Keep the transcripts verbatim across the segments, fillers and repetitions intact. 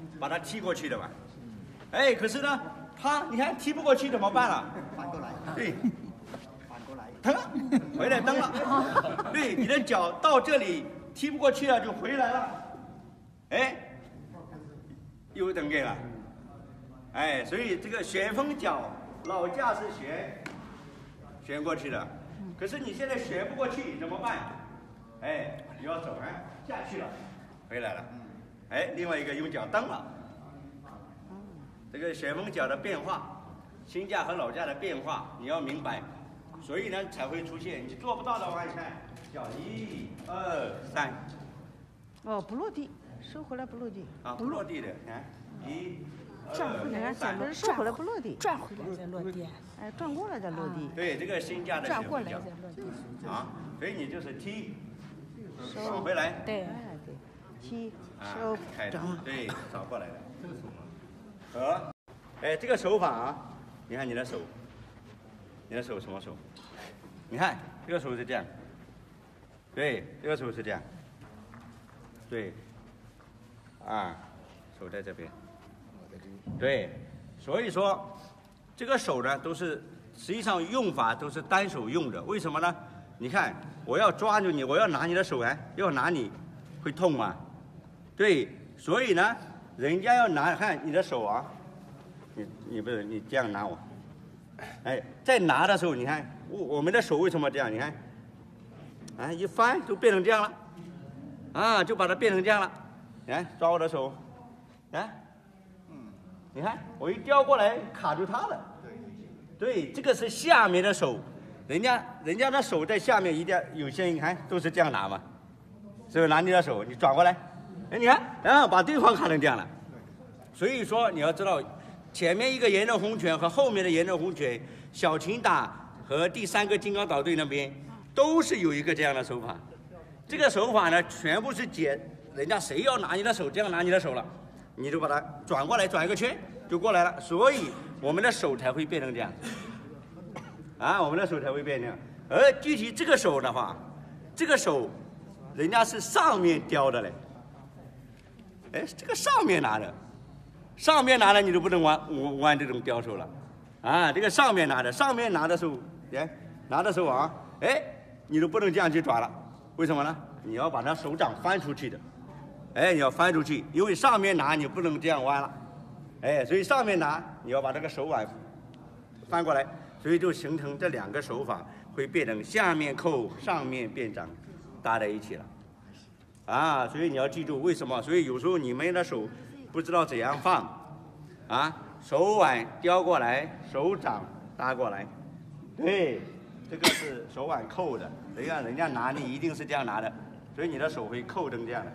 把它踢过去的嘛。哎，可是呢，他你看踢不过去怎么办了？ 反过来。 对， 反过来。 蹬了，回来蹬了。对，你的脚到这里踢不过去了，就回来了。哎，又蹬给了。哎，所以这个旋风脚老架是旋旋过去的，可是你现在旋不过去怎么办？哎，你要走哎下去了，回来了。哎，另外一个用脚蹬了。这个旋风脚的变化，新架和老架的变化，你要明白，所以呢才会出现。你做不到的话，你看脚一、二、三。 哦，不落地，收回来不落地。 啊，不落地的，看一。 转回来，咱们收回来不落地， 转回来再落地。 哎，转过来再落地。 对，这个新架的转过来再落地。 啊，所以你就是踢，收回来。 对， 哎对，踢收整。 对，找过来的。和，哎，这个手法啊，你看你的手，你的手什么手？你看这个手是这样，对，这个手是这样，对，啊，手在这边。对，所以说这个手呢，都是实际上用法都是单手用的。为什么呢？你看，我要抓住你，我要拿你的手，哎，要拿你，会痛吗？对，所以呢，人家要拿，看你的手啊，你你不是你这样拿我，哎，在拿的时候，你看我我们的手为什么这样？你看，啊，一翻就变成这样了，啊，就把它变成这样了。你看，抓我的手，来。你看，我一叼过来卡住它了。对，这个是下面的手，人家人家的手在下面，一定有些人看都是这样拿嘛，是不是拿你的手，你转过来，哎，你看，然后把对方卡成这样了。所以说你要知道，前面一个炎热红拳和后面的炎热红拳，小秦打和第三个金刚岛队那边都是有一个这样的手法。这个手法呢，全部是解人家谁要拿你的手，这样拿你的手了。你就把它转过来，转一个圈就过来了，所以我们的手才会变成这样，啊，我们的手才会变这样。而具体这个手的话，这个手，人家是上面叼的嘞，哎，这个上面拿的，上面拿的你都不能玩玩这种叼手了，啊，这个上面拿的，上面拿的时候，哎，拿的时候啊，哎，你都不能这样去抓了，为什么呢？你要把它手掌翻出去的。哎，你要翻出去，因为上面拿你不能这样弯了，哎，所以上面拿你要把这个手腕翻过来，所以就形成这两个手法会变成下面扣，上面变掌，搭在一起了，啊，所以你要记住为什么？所以有时候你们的手不知道怎样放，啊，手腕叼过来，手掌搭过来，对，这个是手腕扣的，人家人家拿你一定是这样拿的，所以你的手会扣成这样的。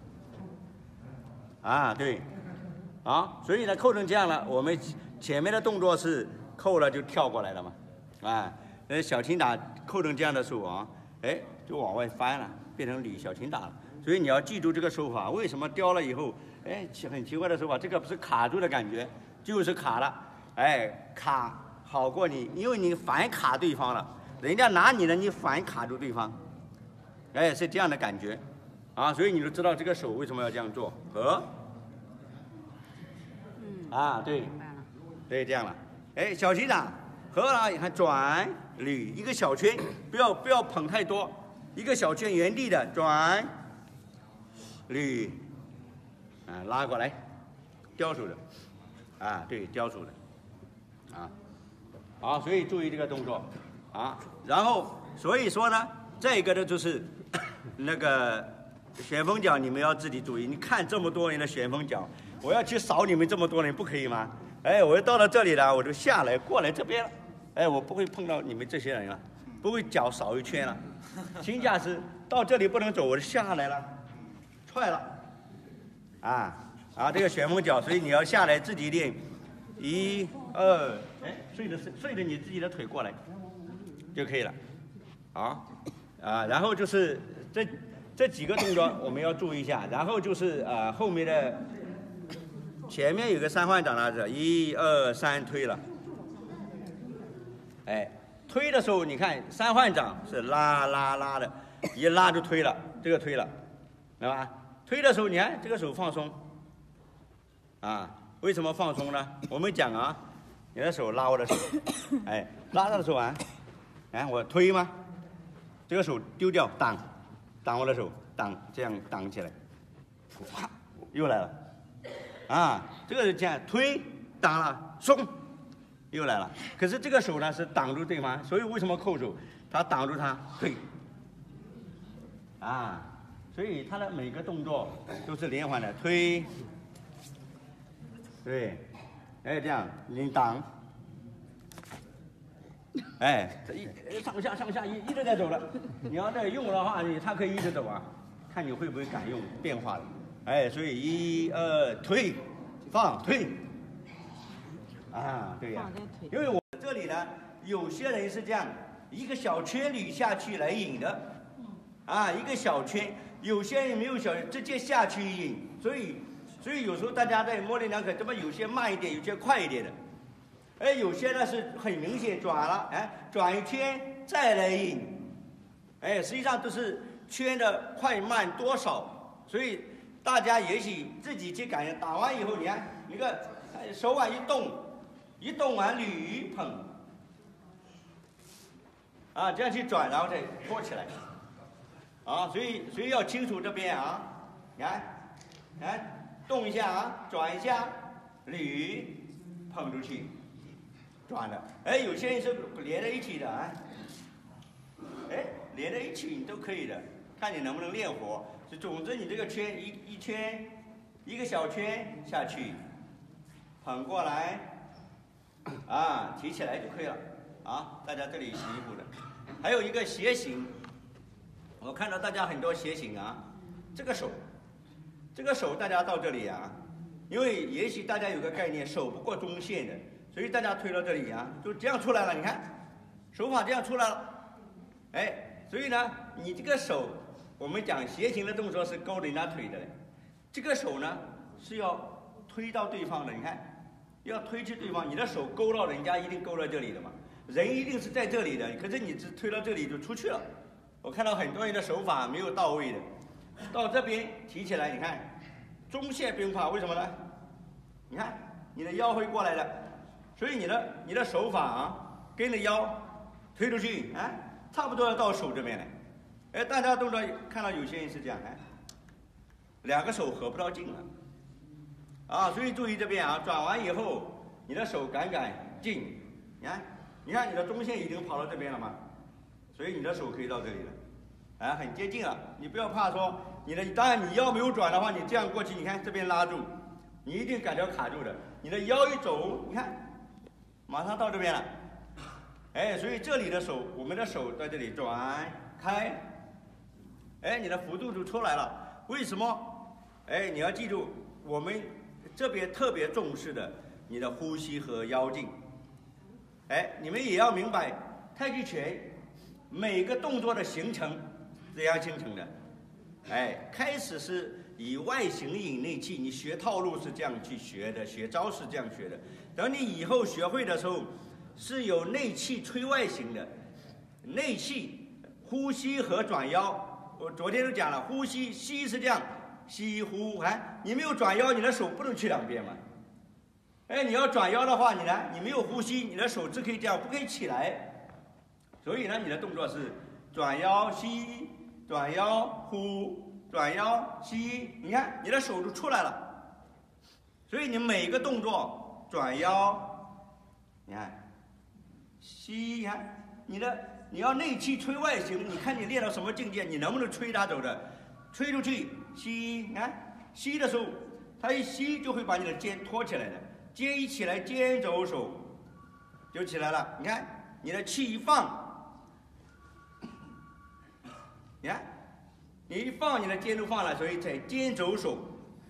啊，对，啊，所以呢，扣成这样了，我们前面的动作是扣了就跳过来了嘛，啊，呃，小秦打扣成这样的时候啊，哎，就往外翻了，变成李小秦打了。所以你要记住这个手法，为什么叼了以后，哎，很奇怪的手法，这个不是卡住的感觉，就是卡了，哎，卡好过你，因为你反卡对方了，人家拿你的，你反卡住对方，哎，是这样的感觉。啊，所以你就知道这个手为什么要这样做，和， 嗯， 啊，对，对，这样了，哎，小秦掌，和了，你看转捋一个小圈，不要不要捧太多，一个小圈原地的转，捋，啊，拉过来，叼手的，啊，对，叼手的，啊，好，所以注意这个动作，啊，然后所以说呢，这一个呢就是那个。旋风脚你们要自己注意，你看这么多人的旋风脚，我要去扫你们这么多人，不可以吗？哎，我到了这里了，我就下来过来这边了，哎，我不会碰到你们这些人了，不会脚扫一圈了。新架是到这里不能走，我就下来了，踹了，啊啊，这个旋风脚，所以你要下来自己练，一二，哎，顺着顺着你自己的腿过来就可以了，啊啊，然后就是这。这几个动作我们要注意一下，然后就是呃后面的前面有个三换掌拉着，一二三推了，哎，推的时候你看三换掌是拉拉拉的，一拉就推了，这个推了，知道吧？推的时候你看这个手放松， 啊，为什么放松呢？我们讲啊，你的手拉我的手，哎，拉他的手啊，哎，我推吗？这个手丢掉，挡，挡我的手，挡，这样挡起来，啪，又来了，啊，这个是这样推，挡了，松，又来了。可是这个手呢是挡住对方，所以为什么扣手？他挡住他，推，啊，所以他的每个动作都是连环的，推，对，哎，这样你挡。哎，这一上下上下一一直在走了。你要再用的话，你它可以一直走啊，看你会不会敢用变化的。哎，所以一二推，放推，啊，对呀、啊，因为我这里呢，有些人是这样，一个小圈捋下去来引的，啊，一个小圈，有些人没有小圈，直接下去引，所以所以有时候大家在模棱两可，这么有些慢一点，有些快一点的。哎，有些呢是很明显转了，哎，转一圈再来引，哎，实际上都是圈的快慢多少，所以大家也许自己去感觉，打完以后，你看，你看手腕一动，一动完捋捧，啊，这样去转，然后再托起来，啊，所以所以要清楚这边啊，你看，来动一下啊，转一下，捋，捧出去。转的，哎，有些人是连在一起的啊，哎，连在一起你都可以的，看你能不能练活。就总之你这个圈一一圈，一个小圈下去，捧过来，啊，提起来就可以了，啊，大家这里洗衣服的，还有一个斜形，我看到大家很多斜形啊，这个手，这个手大家到这里啊，因为也许大家有个概念，手不过中线的。所以大家推到这里啊，就这样出来了。你看，手法这样出来了，哎，所以呢，你这个手，我们讲斜形的动作是勾人家腿的，这个手呢是要推到对方的。你看，要推去对方，你的手勾到人家，一定勾到这里的嘛。人一定是在这里的，可是你只推到这里就出去了。我看到很多人的手法没有到位的，到这边提起来，你看，中线变化，为什么呢？你看，你的腰会过来的。所以你的你的手法啊，跟着腰推出去，哎，差不多要到手这边来。哎，大家动作看到有些人是这样，哎，两个手合不到劲了，啊，所以注意这边啊，转完以后，你的手赶赶劲，你看，你看你的中线已经跑到这边了嘛，所以你的手可以到这里了，哎，很接近了。你不要怕说你的，当然你腰没有转的话，你这样过去，你看这边拉住，你一定感觉卡住的。你的腰一走，你看。马上到这边了，哎，所以这里的手，我们的手在这里转开，哎，你的幅度就出来了。为什么？哎，你要记住，我们这边特别重视的你的呼吸和腰劲。哎，你们也要明白，太极拳每个动作的形成怎样形成的？哎，开始是以外形引内气，你学套路是这样去学的，学招是这样学的。等你以后学会的时候，是有内气吹外形的，内气呼吸和转腰。我昨天都讲了，呼吸吸是这样，吸呼，哎，你没有转腰，你的手不能去两边嘛。哎，你要转腰的话，你呢，你没有呼吸，你的手只可以这样，不可以起来。所以呢，你的动作是转腰吸，转腰呼，转腰吸，你看你的手就出来了。所以你每个动作。转腰，你看，吸，你看，你的你要内气吹外形，你看你练到什么境界，你能不能吹它走的？吹出去，吸，你看，吸的时候，它一吸就会把你的肩托起来的，肩一起来，肩走手就起来了。你看，你的气一放，你看，你一放，你的肩就放了，所以才肩走手。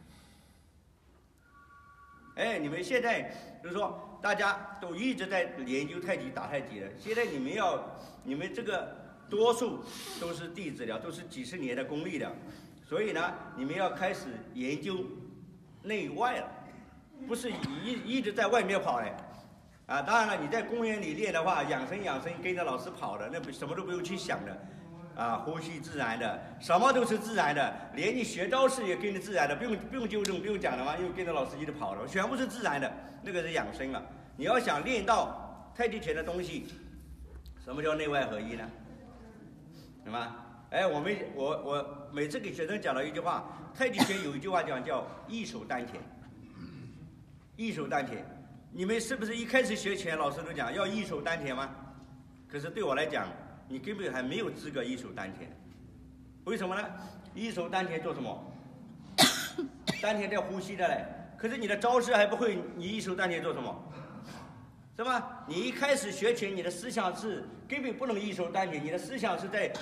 哎，你们现在就是说，大家都一直在研究太极、打太极的。现在你们要，你们这个多数都是弟子了，都是几十年的功力了，所以呢，你们要开始研究内外了，不是一一直在外面跑嘞。啊，当然了，你在公园里练的话，养生养生，跟着老师跑的，那不什么都不用去想的。 啊，呼吸自然的，什么都是自然的，连你学招式也跟着自然的，不用不用纠正，不用讲了吗？因为跟着老师一直跑了，全部是自然的，那个是养生了。你要想练到太极拳的东西，什么叫内外合一呢？对吗？哎，我们我我每次给学生讲了一句话，太极拳有一句话讲叫一手丹田，一手丹田。你们是不是一开始学拳，老师都讲要一手丹田吗？可是对我来讲，你根本还没有资格一手丹田。为什么呢？一手丹田做什么？丹田在呼吸的嘞。可是你的招式还不会，你一手丹田做什么？是吧？你一开始学拳，你的思想是根本不能一手丹田，你的思想是在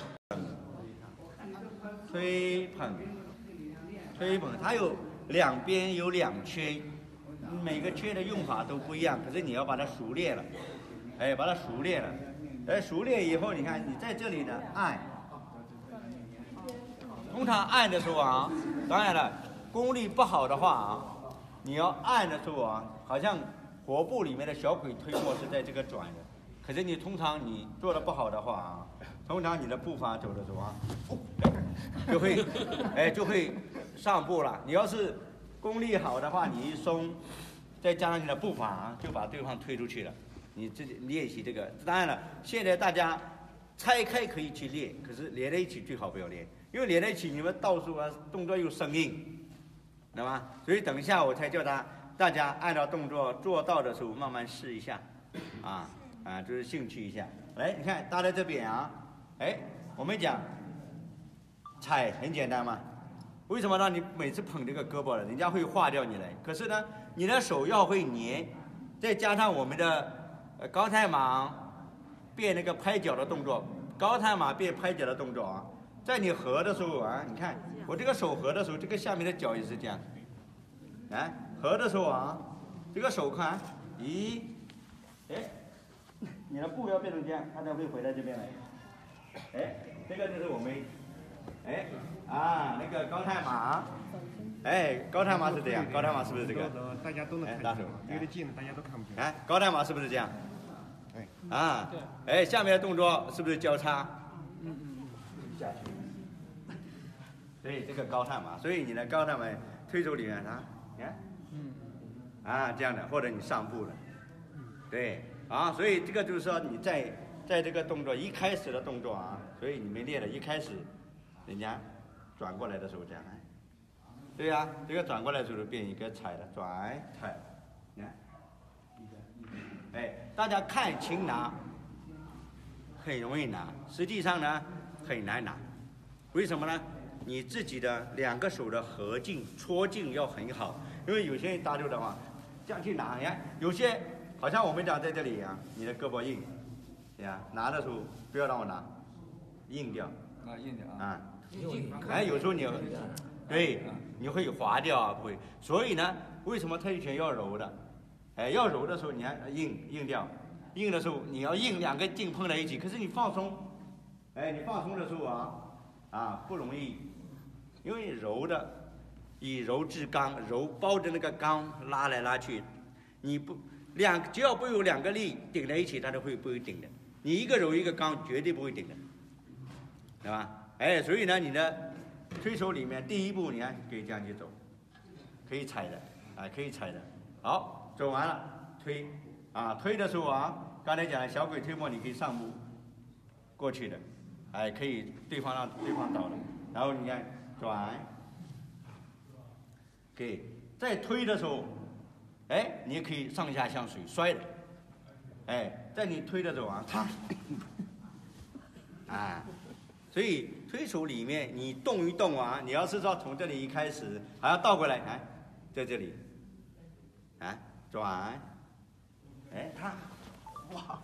推捧，推捧，它有两边有两圈，每个圈的用法都不一样，可是你要把它熟练了，哎，把它熟练了，哎，熟练以后，你看你在这里呢按，通常按的时候啊，当然了，功力不好的话啊，你要按的时候啊，好像活步里面的小鬼推磨是在这个转的，可是你通常你做的不好的话啊，通常你的步伐走的时候啊，就会，哎，就会上步了。你要是功力好的话，你一松，再加上你的步伐，就把对方推出去了。你自己练习这个，当然了，现在大家拆开可以去练，可是连在一起最好不要练，因为连在一起你们到处啊动作又生硬，知道吗？所以等一下我才叫他大家按照动作做到的时候慢慢试一下，啊啊，就是兴趣一下。来，你看搭在这边啊，哎，我们讲踩很简单嘛，为什么让你每次捧这个胳膊了，人家会划掉你来？可是呢，你的手要会粘，再加上我们的呃高太马变那个拍脚的动作，高太马变拍脚的动作啊，在你合的时候啊，你看我这个手合的时候，这个下面的脚也是这样，来合的时候啊，这个手看，咦，哎，你的步要变成这样，它才会回到这边来，哎，这个就是我们。哎，啊，那个高太马，哎，高太马是这样，高太马是不是这个？ 大家都能看大手， 离得近，大家都看不清。 哎，高太马是不是这样？ 哎， 啊，哎，下面的动作是不是交叉？ 嗯嗯嗯。下去。对，这个高太马，所以你的高太马推手里面啊，你看， 嗯， 啊这样的，或者你上步了，对，啊，所以这个就是说你在在这个动作一开始的动作啊，所以你们练的一开始。人家转过来的时候这样，对呀、啊，这个转过来的时候变一个踩的转踩，你看，哎，大家看轻拿，很容易拿，实际上呢很难拿，为什么呢？你自己的两个手的合劲、搓劲要很好，因为有些人搭住的话，这样去拿，你看有些好像我们讲在这里一样，你的胳膊硬，对呀，拿的时候不要让我拿，硬掉， 啊，硬点啊。 啊。哎，有时候你，对，你会滑掉啊，不会。所以呢，为什么太极拳要柔的？哎，要柔的时候，你看硬硬掉，硬的时候你要硬，两个劲碰在一起。可是你放松，哎，你放松的时候啊，啊不容易，因为柔的以柔制刚，柔包着那个刚拉来拉去，你不两只要不有两个力顶在一起，它都会不会顶的。你一个柔一个刚，绝对不会顶的，对吧？哎，所以呢，你的推手里面第一步，你看可以这样去走，可以踩的，啊，可以踩的。好，走完了，推，啊，推的时候啊，刚才讲的小鬼推磨，你可以上步过去的，哎，可以对方让对方倒了，然后你看转，可以在推的时候，哎，你也可以上下像水摔的，哎，在你推的时候啊，啪，啊。所以推手里面你动一动啊，你要是说从这里一开始还要倒过来，哎，在这里，啊，转，哎，它，哇，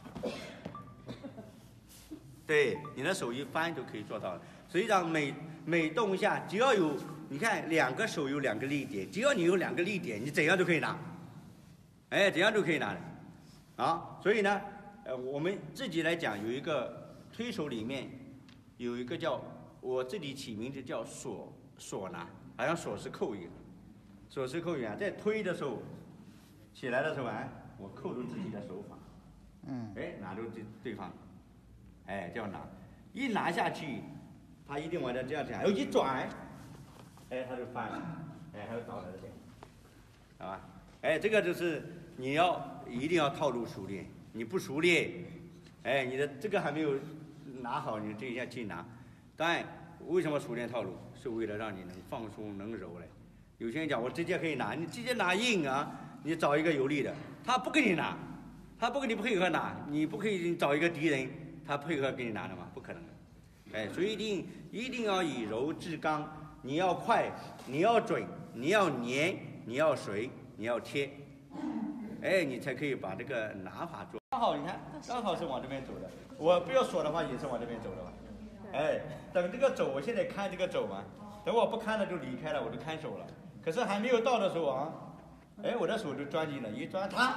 对，你的手一翻就可以做到了。实际上每每动一下，只要有你看两个手有两个力点，只要你有两个力点，你怎样都可以拿，哎，怎样都可以拿的，啊，所以呢，呃，我们自己来讲有一个推手里面。有一个叫我自己起名字叫锁锁拿，好像锁是扣一个，锁是扣一个，在推的时候，起来的时候啊，我扣住自己的手法， 嗯， 哎，拿住对对方，哎，这样拿，一拿下去， 它一定往这这样这样，然后一转，哎，它就翻了，哎，它就倒来了，好吧？哎，这个就是你要一定要套路熟练，你不熟练，哎，你的这个还没有拿好，你这一下去拿。当然，为什么熟练套路？是为了让你能放松、能柔嘞。有些人讲我直接可以拿，你直接拿硬啊，你找一个有力的，他不给你拿，他不跟你配合拿，你不可以找一个敌人，他配合给你拿的吗？不可能的。哎，所以一定一定要以柔制刚，你要快，你要准，你要黏，你要随，你要贴，哎，你才可以把这个拿法做。刚好你看，刚好是往这边走的，我不要锁的话也是往这边走的吧？哎，等这个走，我现在看这个走嘛，等我不看了就离开了，我就看手了。可是还没有到的时候啊，哎，我的手就钻进了，一钻它，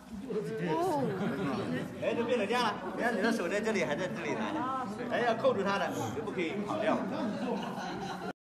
哎，就变成这样了。你看你的手在这里，还在这里呢，哎，要扣住它的，就不可以跑掉。